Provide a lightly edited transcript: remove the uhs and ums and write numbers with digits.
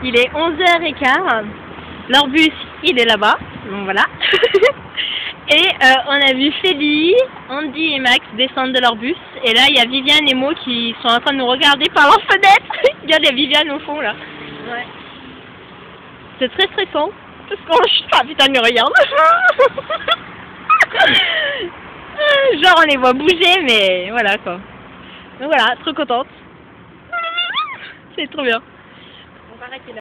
Il est 11h15. Leur bus, il est là-bas. Donc voilà. Et on a vu Feli, Andy et Max descendre de leur bus. Et là, il y a Viviane et Mo qui sont en train de nous regarder par leur fenêtre. Regarde, il y a Viviane au fond, là. Ouais. C'est très stressant. Parce qu'on... Ah putain, ils me regardent. Genre, on les voit bouger, mais voilà, quoi. Donc voilà, trop contente. C'est trop bien. On va arrêter là.